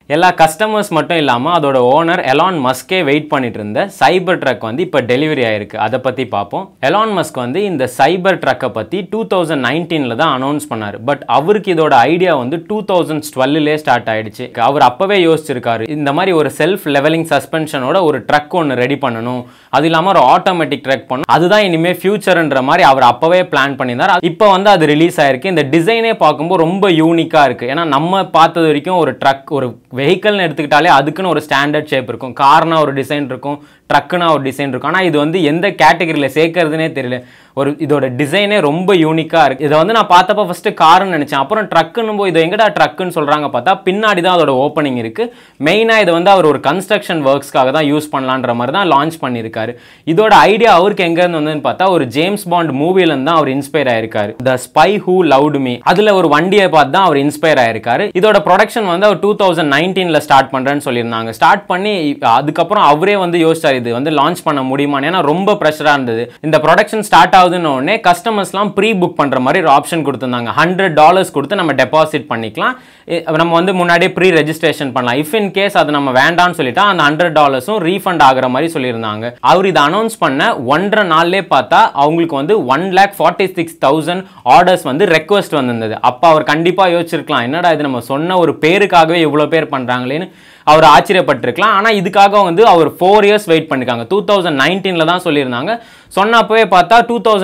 எல்லா கஸ்டமர்ஸ் மட்டும் இல்லாமல் அதோட ஓனர் எலான் மஸ்கே வெயிட் பண்ணிட்டு இருந்த சைபர் ட்ரக் வந்து இப்போ டெலிவரி ஆயிருக்கு. அதை பற்றி பார்ப்போம். எலான் மஸ்க் வந்து இந்த சைபர் ட்ரக்கை பற்றி 2019 தான் அனௌன்ஸ் பண்ணார். பட் அவருக்கு இதோட ஐடியா வந்து 2012 ஸ்டார்ட் ஆயிடுச்சு. அவர் அப்பவே யோசிச்சிருக்காரு, இந்த மாதிரி ஒரு செல்ஃப் லெவலிங் சஸ்பென்ஷனோட ஒரு ட்ரக் ஒன்று ரெடி பண்ணணும், அது இல்லாமல் ஒரு ஆட்டோமேட்டிக் ட்ரக் பண்ணணும், அதுதான் இனிமேல் ஃபியூச்சர்ன்ற மாதிரி அவர் அப்பவே பிளான் பண்ணியிருந்தார். இப்போ வந்து அது ரிலீஸ் ஆயிருக்கு. இந்த டிசைனே பார்க்கும்போது ரொம்ப யூனிக்காக இருக்கு. ஏன்னா நம்ம பார்த்தது வரைக்கும் ஒரு ட்ரக், ஒரு வெஹிக்கல்னு எடுத்துக்கிட்டாலே அதுக்குன்னு ஒரு ஸ்டாண்டர்ட் ஷேப் இருக்கும். கார்னா ஒரு டிசைன் இருக்கும், ட்ரக்குனா ஒரு டிசைன் இருக்கும். ஆனால் இது வந்து எந்த கேட்டகரியில் சேர்க்கறதுனே தெரியல. இதோட டிசைனே ரொம்ப யூனிக்காக இருக்குது. இதை வந்து நான் பார்த்தப்போ ஃபஸ்ட்டு காருன்னு நினச்சேன். அப்புறம் ட்ரக்குன்னு போய் இதை எங்கடா ட்ரக்குன்னு சொல்கிறாங்க பார்த்தா பின்னாடி தான் அதோட ஓப்பனிங் இருக்குது. மெயினாக இதை வந்து அவர் ஒரு கன்ஸ்ட்ரக்ஷன் ஒர்க்ஸ்க்காக தான் யூஸ் பண்ணலான்ற மாதிரி தான் லான்ச் பண்ணியிருக்காரு. இதோட ஐடியா அவருக்கு எங்கேருந்து வந்ததுன்னு பார்த்தா ஒரு ஜேம்ஸ் பாண்ட் மூவிலேருந்து தான் அவர் இன்ஸ்பயர் ஆயிருக்காரு. The spy who loved me, அதில் ஒரு வண்டியை பார்த்து தான் அவர் இன்ஸ்பயர் ஆயிருக்காரு. இதோட ப்ரொடக்ஷன் வந்து அவர் 2019 ஸ்டார்ட் பண்ணுறேன்னு சொல்லியிருந்தாங்க. ஸ்டார்ட் பண்ணி அதுக்கப்புறம் அவரே வந்து யோசிச்சார் இது வந்து லான்ச் பண்ண முடியுமான்னு. ஏன்னா ரொம்ப ப்ரெஷராக இருந்தது. இந்த ப்ரொடக்ஷன் ஸ்டார்ட் ஆகுதுன்னு கஸ்டமர்ஸ்லாம் ப்ரீ புக் பண்ற மாதிரி ஒரு ஆப்ஷன் கொடுத்திருந்தாங்க. $100 கொடுத்து நம்ம டெபாசிட் பண்ணிக்கலாம். நம்ம வந்து முன்னாடியே ப்ரீ ரெஜிஸ்ட்ரேஷன் பண்ணலாம். இஃப் இன் கேஸ் அது நம்ம வேண்டாம்னு சொல்லிட்டா அந்த $100 ரீஃபண்ட் ஆகிற மாதிரி சொல்லியிருந்தாங்க. அவர் இதை அனௌன்ஸ் பண்ண 1.5 நாள்லேயே பார்த்தா அவங்களுக்கு வந்து 1,46,000 ஆர்டர்ஸ் வந்து ரெக்வஸ்ட் வந்திருந்தது. அப்போ அவர் கண்டிப்பாக யோசிச்சிருக்கலாம், என்னடா இது நம்ம சொன்ன ஒரு பேருக்காகவே இவ்வளோ பேர் பண்ணுறாங்களேன்னு அவர் ஆச்சரியப்பட்டிருக்கலாம். ஆனால் இதுக்காக வந்து அவர் 4 years வெயிட் பண்ணிருக்காங்க. 2019 தான் சொல்லியிருந்தாங்க. சொன்னப்பவே பார்த்தா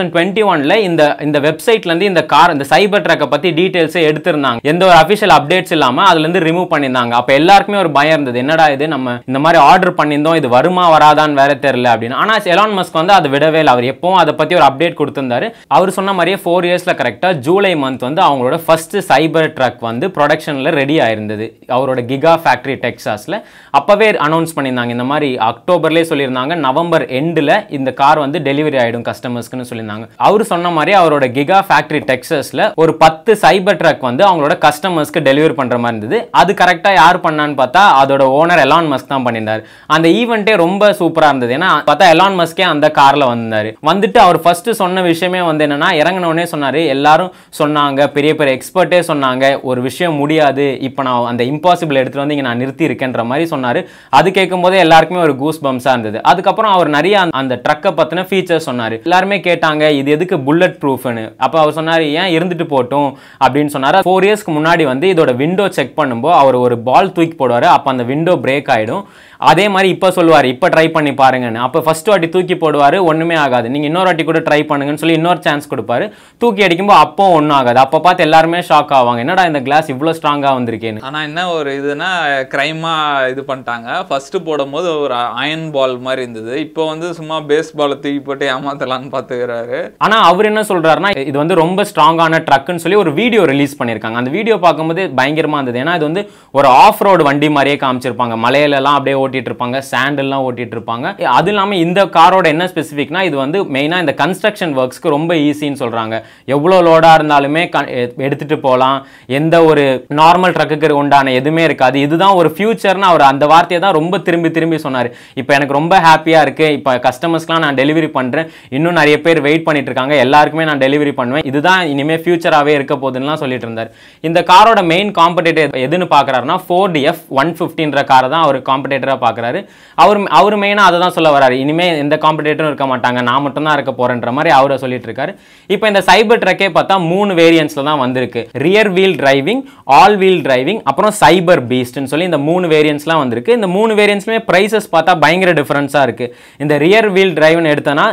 2021 இந்த வெப்சைட்லேருந்து இந்த சைபர் ட்ரக்கை பற்றி டீட்டெயில்ஸே எடுத்திருந்தாங்க. எந்த ஒரு அஃபிஷியல் அப்டேட்ஸ் இல்லாமல் அதுலேருந்து ரிமூவ் பண்ணியிருந்தாங்க. அப்போ எல்லாருக்குமே ஒரு பயம் இருந்தது, என்னடா இது நம்ம இந்த மாதிரி ஆர்டர் பண்ணியிருந்தோம், இது வருமா வராதான்னு வேற தெரியல அப்படின்னு. ஆனால் எலான் மஸ்க் வந்து அதை விடவே இல்லை. அவர் எப்பவும் அதை பற்றி ஒரு அப்டேட் கொடுத்திருந்தாரு. அவர் சொன்ன மாதிரியே 4 yearsல கரெக்டாக ஜூலை மந்த் வந்து அவங்களோட ஃபர்ஸ்ட் சைபர் ட்ரக் வந்து ப்ரொடக்ஷனில் ரெடி ஆயிருந்தது. அவரோட கிகா ஃபேக்டரி டெக்ஸாஸ்ல அப்பவே அனௌன்ஸ் பண்ணியிருந்தாங்க. இந்த மாதிரி அக்டோபர்லேயே சொல்லியிருந்தாங்க, நவம்பர் எண்டில் இந்த கார் வந்து டெலிவரி ஆயிடும் கஸ்டமர்ஸ்க்குன்னு சொல்லியிருந்தாங்க. அவர் சொன்ன மாதிரி அவரோட கிகா ஃபேக்டரி டெக்ஸாஸ்ல ஒரு 10 சைபர் ட்ரக் வந்து அவங்களோட கஸ்டமர்ஸ்க்கு டெலிவரி பண்ற மாதிரி இருந்தது. அது கரெக்டாக யார் பண்ணான்னு பார்த்தா அதோட ஓனர் எலான் மஸ்க் தான் பண்ணியிருந்தார். அந்த ஈவெண்ட்டே ரொம்ப சூப்பராக இருந்தது. ஏன்னா பார்த்தா எலான் மஸ்கே அந்த கார்ல வந்தாரு. வந்துட்டு அவர் ஃபர்ஸ்ட் சொன்ன விஷயமே வந்து என்னன்னா, இறங்கினோடனே சொன்னாரு, எல்லாரும் சொன்னாங்க, பெரிய பெரிய எக்ஸ்பர்ட்டே சொன்னாங்க ஒரு விஷயம் முடியாது, இப்போ நான் அந்த இம்பாசிபிள் எடுத்துட்டு வந்து இங்கே நான் நிறுத்தி இருக்கேன்ற மாதிரி சொன்னாரு. அது கேட்கும் போதே எல்லாருக்குமே ஒரு கூஸ் பம்ஸா இருந்தது. அதுக்கப்புறம் அவர் நிறைய அந்த ட்ரக்கை பத்தின ஃபீச்சர்ஸ் சொன்னாரு. எல்லாருமே கேட்டாங்க இது எதுக்கு புல்லட் ப்ரூஃப்னு. அப்போ அவர் சொன்னாரு, ஏன் இருந்துட்டு போட்டும் அப்படின்னு சொன்னாரு. 4 yearsக்கு முன்னாடி வந்து இதோட விண்டோ செக் பண்ணும்போது அவர் ஒரு பால் தூக்கி போடுவாரு. அப்போ அந்த விண்டோ பிரேக் ஆயிடும். அதே மாதிரி இப்போ சொல்லுவார், இப்போ ட்ரை பண்ணி பாருங்கன்னு. அப்போ ஃபர்ஸ்ட் வாட்டி தூக்கி போடுவார், ஒன்றுமே ஆகாது. நீங்கள் இன்னொரு வாட்டி கூட ட்ரை பண்ணுங்கன்னு சொல்லி இன்னொரு சான்ஸ் கொடுப்பாரு. தூக்கி அடிக்கும்போது அப்போ ஒன்றும் ஆகாது. அப்போ பார்த்து எல்லாருமே ஷாக் ஆவாங்க, என்னடா இந்த கிளாஸ் இவ்வளோ ஸ்ட்ராங்காக வந்திருக்கேன்னு. ஆனால் என்ன ஒரு இதுனா கிரைமாக இது பண்ணிட்டாங்க. ஃபர்ஸ்ட்டு போடும்போது ஒரு அயன் பால் மாதிரி இருந்தது. இப்போ வந்து சும்மா பேஸ் பாலை தூக்கி போட்டு ஏமாத்தலான்னு பார்த்துக்கிறாரு. ஆனால் அவர் என்ன சொல்கிறாருன்னா, இது வந்து ரொம்ப ஸ்ட்ராங்கான ட்ரக்குன்னு சொல்லி ஒரு வீடியோ ரிலீஸ் பண்ணியிருக்காங்க. அந்த வீடியோ பார்க்கும்போது பயங்கரமாக இருந்தது. ஏன்னா இது வந்து ஒரு ஆஃப் ரோடு வண்டி மாதிரியே காமிச்சிருப்பாங்க. மலையிலலாம் அப்படியே ஓட்டிட்டு இருப்பாங்க, சாண்டல்லாம் ஓட்டிட்டு இருப்பாங்க. அது இல்லாமல் இந்த காரோட என்ன ஸ்பெசிஃபிக்னா, இது வந்து மெயினாக இந்த கன்ஸ்ட்ரக்ஷன் ஒர்க்ஸ்க்கு ரொம்ப ஈஸின்னு சொல்கிறாங்க. எவ்வளோ லோடாக இருந்தாலுமே எடுத்துகிட்டு போகலாம். எந்த ஒரு நார்மல் ட்ரக்குக்கு உண்டான எதுவுமே இருக்காது. இதுதான் ஒரு ஃபியூச்சர்னு அவர் அந்த வார்த்தையை தான் ரொம்ப திரும்பி திரும்பி சொன்னார். இப்போ எனக்கு ரொம்ப ஹாப்பியாக இருக்குது, இப்போ கஸ்டமர்ஸ்க்குலாம் நான் டெலிவரி பண்ணுறேன், இன்னும் நிறைய பேர் வெயிட் பண்ணிட்டு இருக்காங்க, எல்லாருக்குமே நான் டெலிவரி பண்ணுவேன், இதுதான் இனிமேல் ஃபியூச்சராகவே இருக்க போகுதுன்னு சொல்லிட்டு இருந்தார். இந்த காரோட மெயின் காம்படிட்டர் எதுன்னு பார்க்குறாருன்னா Ford F-150ன்ற காரை தான் அவர் காம்படிட்டராக பார்க்குறாரு. அவர் மெயினாக அதை தான் சொல்ல வராரு, இனிமேல் எந்த காம்படிட்டரும் இருக்க மாட்டாங்க, நான் மட்டும் தான் இருக்க போறேன்ற மாதிரி அவரை சொல்லிட்டு இருக்காரு. இப்போ இந்த சைபர் ட்ரக்கே பார்த்தா 3 வேரியன்ட்ஸ்ல தான் வந்திருக்கு. Rear wheel driving, all wheel driving, அப்புறம் சைபர் பீஸ்ட்னு சொல்லி இந்த 3 வேரியன்ட்ஸ்லாம் வந்திருக்கு. இந்த 3 வேரியன்ட்ஸ்லுமே பிரைசஸ் பார்த்தா பயங்கர டிஃபரன்ஸாக இருக்கு. இந்த ரியர் வீல் டிரைவ்னு எடுத்தனா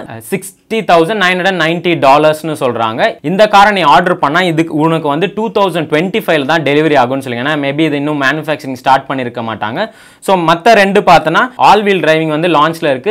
$60,990 சொல்றாங்க. இந்த காரை நீ ஆர்டர் பண்ணா இதுக்கு உனக்கு வந்து 2025 தான் டெலிவரி ஆகும்னு சொல்லுங்க. ஏன்னா மேபி இது இன்னும் மேனுஃபேக்சரிங் ஸ்டார்ட் பண்ணிருக்க மாட்டாங்க. ஸோ மற்ற ரெண்டு பார்த்தனா ஆல் வீல் டிரைவிங் வந்து லான்ச்ல இருக்கு,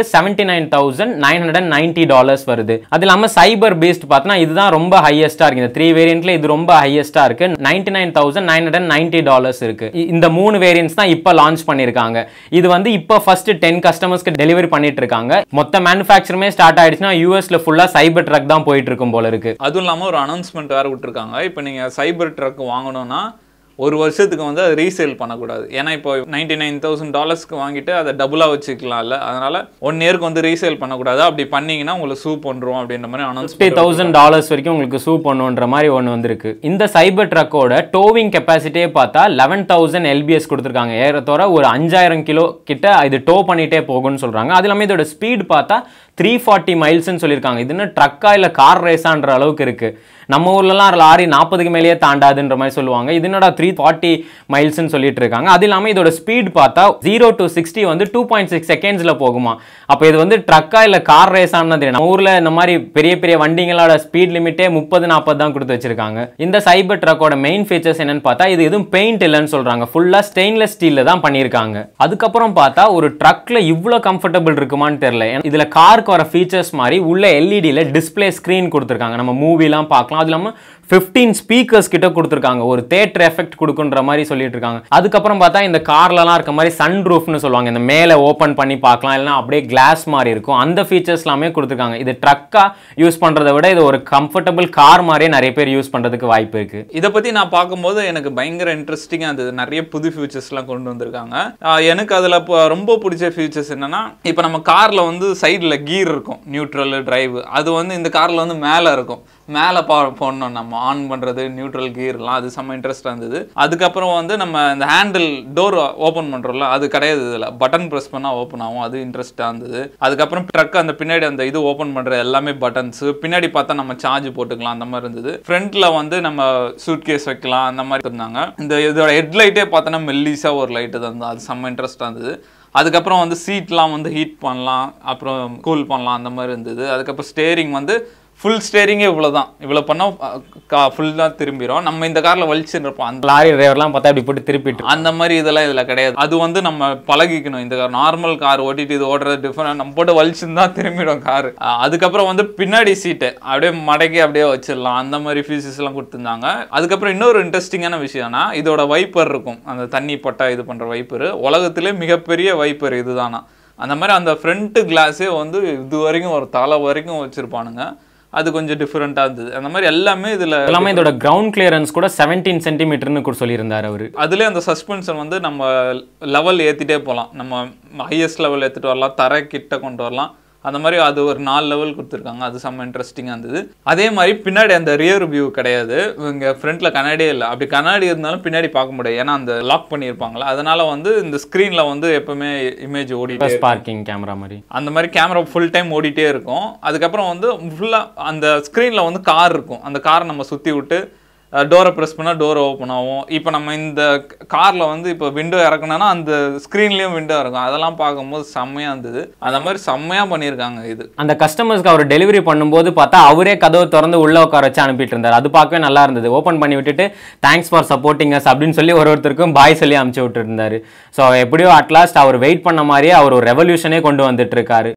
$79,990 வருது. அது இல்லாமல் சைபர் பீஸ்ட் பார்த்தனா இதுதான் ரொம்ப ஹையஸ்டா இருக்கு. இந்த 3 வேரியன்ட்ல இது ரொம்ப ஹையஸ்டா இருக்கு, $99,990 இருக்கு. இந்த 3 வேரியன்ட்ஸ் தான் இப்போ லான்ச் பண்ணிருக்காங்க. இது வந்து இப்போ ஃபர்ஸ்ட் 10 கஸ்டமர்ஸ்க்கு டெலிவரி பண்ணிட்டு இருக்காங்க. மொத்த மேனுஃபேக்சருமே ஸ்டார்ட் ஆயிடுச்சுன்னா யூஎஸ்ல ஃபுல்லா சைபர் ட்ரக் தான் போயிட்டு இருக்கும் போல இருக்கு. அதுவும் இல்லாமல் ஒரு அனௌன்ஸ்மெண்ட் வேற விட்டுருக்காங்க. இப்போ நீங்க சைபர் ட்ரக் வாங்கணும்னா ஒரு வருஷத்துக்கு வந்து அதை ரீசேல் பண்ணக்கூடாது. ஏன்னா இப்போ $99,000 வாங்கிட்டு அதை டபுளாக வச்சுக்கலாம்ல, அதனால 1 இயருக்கு வந்து ரீசேல் பண்ணக்கூடாது. அப்படி பண்ணீங்கன்னா உங்களுக்கு சூ பண்ணுறோம் அப்படின்ற மாதிரி அனௌன்ஸ் $50,000 வரைக்கும் உங்களுக்கு சூ பண்ணுன்ற மாதிரி ஒன்று வந்திருக்கு. இந்த சைபர் ட்ரக்கோட டோவிங் கெப்பாசிட்டியே பார்த்தா 11,000 LBS கொடுத்துருக்காங்க. ஏறத்தோற ஒரு 5,000 கிலோ கிட்ட இது டோ பண்ணிட்டே போகும்னு சொல்றாங்க. அது இல்லாமல் இதோட ஸ்பீட் பார்த்தா 340 மைல்ஸ்ன்னு சொல்லியிருக்காங்க. இது என்ன ட்ரக்கா இல்லை கார் ரேஸான்ற அளவுக்கு இருக்கு. நம்ம ஊர்லலாம் லாரி 40க்கு மேலேயே தாண்டாதுன்ற மாதிரி சொல்லுவாங்க. இது என்னடா 340 மைல்ஸ்ன்னு சொல்லிட்டு இருக்காங்க. அது இல்லாமல் இதோட ஸ்பீட் பார்த்தா 0 to 60 வந்து 2.6 செகண்ட்ஸில் போகுமா. அப்போ இது வந்து ட்ரக்கா இல்லை கார் ரேஸான்னு தெரியும். நம்ம ஊரில் இந்த மாதிரி பெரிய பெரிய வண்டிங்களோட ஸ்பீட் லிமிட்டே 30-40 தான் கொடுத்து வச்சிருக்காங்க. இந்த சைபர் ட்ரக்கோட மெயின் ஃபீச்சர்ஸ் என்னன்னு பார்த்தா இது எதுவும் பெயிண்ட் இல்லைன்னு சொல்றாங்க. ஃபுல்லாக ஸ்டெயின்லெஸ் ஸ்டீலில் தான் பண்ணியிருக்காங்க. அதுக்கப்புறம் பார்த்தா ஒரு ட்ரக்ல இவ்வளோ கம்ஃபர்டபுள் இருக்குமான்னு தெரியல. இதில் காருக்கு வர ஃபீச்சர்ஸ் மாதிரி உள்ள எல்இடியில் டிஸ்பிளே ஸ்க்ரீன் கொடுத்துருக்காங்க. நம்ம மூவிலாம் பார்க்கலாம். அது இல்லாமல் 15 ஸ்பீக்கர்ஸ் கிட்ட கொடுத்துருக்காங்க. ஒரு தியேட்டர் எஃபெக்ட் கொடுக்குன்ற மாதிரி சொல்லிட்டு இருக்காங்க. அதுக்கப்புறம் பார்த்தா இந்த கார்லலாம் இருக்க மாதிரி சன் ரூஃப்னு சொல்லுவாங்க. இந்த மேலே ஓப்பன் பண்ணி பார்க்கலாம், இல்லைனா அப்படியே கிளாஸ் மாதிரி இருக்கும். அந்த ஃபீச்சர்ஸ் எல்லாமே கொடுத்துருக்காங்க. இது ட்ரக்கா யூஸ் பண்ணுறதை விட இது ஒரு கம்ஃபர்டபுள் கார் மாதிரியே நிறைய பேர் யூஸ் பண்ணுறதுக்கு வாய்ப்பு இருக்கு. இதை பற்றி நான் பார்க்கும்போது எனக்கு பயங்கர இன்ட்ரெஸ்டிங்காக இருந்தது. நிறைய புது ஃபியூச்சர்ஸ்லாம் கொண்டு வந்திருக்காங்க. எனக்கு அதில் இப்போ ரொம்ப பிடிச்ச ஃபியூச்சர்ஸ் என்னன்னா, இப்போ நம்ம காரில் வந்து சைடில் கீர் இருக்கும், நியூட்ரல் டிரைவ். அது வந்து இந்த காரில் வந்து மேலே இருக்கும். மேலே போடணும் நம்ம ஆன் பண்ணுறது, நியூட்ரல் கீர்லாம். அது செம்ம இன்ட்ரெஸ்டாக இருந்தது. அதுக்கப்புறம் வந்து நம்ம இந்த ஹேண்டில் டோர் ஓப்பன் பண்ணுறோம்ல, அது கிடையாது. இதில் பட்டன் ப்ரெஸ் பண்ணால் ஓப்பன் ஆகும். அது இன்ட்ரெஸ்டாக இருந்தது. அதுக்கப்புறம் ட்ரக் அந்த பின்னாடி அந்த இது ஓப்பன் பண்ணுற எல்லாமே பட்டன்ஸ். பின்னாடி பார்த்தா நம்ம சார்ஜ் போட்டுக்கலாம், அந்த மாதிரி இருந்தது. ஃப்ரண்ட்டில் வந்து நம்ம சூட்கேஸ் வைக்கலாம், அந்த மாதிரி இருந்தாங்க. இந்த இதோட ஹெட்லைட்டே பார்த்தோன்னா மெல்லிஸாக ஒரு லைட்டு தான் இருந்தது. அது செம்ம இன்ட்ரெஸ்டாக இருந்தது. அதுக்கப்புறம் வந்து சீட்லாம் வந்து ஹீட் பண்ணலாம், அப்புறம் கூல் பண்ணலாம், அந்த மாதிரி இருந்தது. அதுக்கப்புறம் ஸ்டேரிங் வந்து ஃபுல் ஸ்டேரிங்கே இவ்வளோ தான். இவ்வளோ பண்ணால் ஃபுல்லாக திரும்பிடும். நம்ம இந்த காரில் வலிச்சுருப்போம். அந்த லாரி டிரைவர்லாம் பார்த்தா அப்படி போட்டு திருப்பிட்டு அந்த மாதிரி இதெல்லாம் இதில் கிடையாது. அது வந்து நம்ம பழகிக்கணும். இந்த கார் நார்மல் கார் ஓட்டிட்டு இது ஓடுறது டிஃப்ரெண்ட். நம்ம போட்டு வலிச்சுன்னு தான் திரும்பிடும் காரு. அதுக்கப்புறம் வந்து பின்னாடி சீட்டை அப்படியே மடக்கி அப்படியே வச்சிடலாம். அந்த மாதிரி ஃபீச்சர்ஸ் எல்லாம் கொடுத்துருந்தாங்க. அதுக்கப்புறம் இன்னொரு இன்ட்ரெஸ்டிங்கான விஷயம்னா, இதோட வைப்பர் இருக்கும். அந்த தண்ணி பட்டா இது பண்ணுற வைப்பர் உலகத்திலே மிகப்பெரிய வைப்பர் இதுதானா. அந்த மாதிரி அந்த ஃப்ரண்ட் கிளாஸே வந்து இது வரைக்கும் ஒரு தலை வரைக்கும் வச்சுருப்பானுங்க. அது கொஞ்சம் டிஃபரெண்டா இருந்தது. அந்த மாதிரி எல்லாமே எல்லாமே இதோட கிரவுண்ட் கிளியரன்ஸ் கூட 17 சென்டிமீட்டர்னு கூட சொல்லியிருந்தார் அவர். அதுலேயே அந்த சஸ்பென்ஷன் வந்து நம்ம லெவல் ஏற்றிட்டே போகலாம். நம்ம ஹையஸ்ட் லெவல் ஏற்றிட்டு வரலாம், தரை கிட்ட கொண்டு வரலாம். அந்த மாதிரி அது ஒரு 4 லெவல் கொடுத்துருக்காங்க. அது செம்ம இன்ட்ரெஸ்டிங்காக இருந்தது. அதே மாதிரி பின்னாடி அந்த ரியர் வியூ கிடையாது. இங்கே ஃப்ரண்ட்டில் கண்ணாடியே இல்லை. அப்படி கண்ணாடி இருந்தாலும் பின்னாடி பார்க்க முடியாது. ஏன்னா அந்த லாக் பண்ணியிருப்பாங்களா, அதனால வந்து இந்த ஸ்க்ரீனில் வந்து எப்பவுமே இமேஜ் ஓடிட்டே, பார்க்கிங் கேமரா மாதிரி அந்த மாதிரி கேமரா ஃபுல் டைம் ஓடிட்டே இருக்கும். அதுக்கப்புறம் வந்து ஃபுல்லாக அந்த ஸ்க்ரீனில் வந்து கார் இருக்கும். அந்த காரை நம்ம சுற்றி விட்டு டோரை ப்ரெஸ் பண்ணால் டோர் ஓப்பன் ஆகும். இப்போ நம்ம இந்த காரில் வந்து இப்போ விண்டோ இறக்கணும்னா அந்த ஸ்க்ரீன்லேயும் விண்டோ இருக்கும். அதெல்லாம் பார்க்கும்போது செம்மையாக இருந்தது. அந்த மாதிரி செம்மையாக பண்ணியிருக்காங்க. இது அந்த கஸ்டமர்ஸ்க்கு அவர் டெலிவரி பண்ணும்போது பார்த்தா அவரே கதவை திறந்து உள்ளே உட்கார வச்சு அனுப்பிட்டு இருந்தார். அது பார்க்கவே நல்லா இருந்தது. ஓப்பன் பண்ணி விட்டுட்டு தேங்க்ஸ் ஃபார் சப்போர்ட்டிங் அஸ் அப்படின்னு சொல்லி ஒருத்தருக்கும் பாய் சொல்லி அனுப்பிச்சு விட்டுருந்தாரு. ஸோ எப்படியோ அட்லாஸ்ட் அவர் வெயிட் பண்ண மாதிரியே அவர் ஒரு ரெவல்யூஷனே கொண்டு வந்துட்டு இருக்காரு.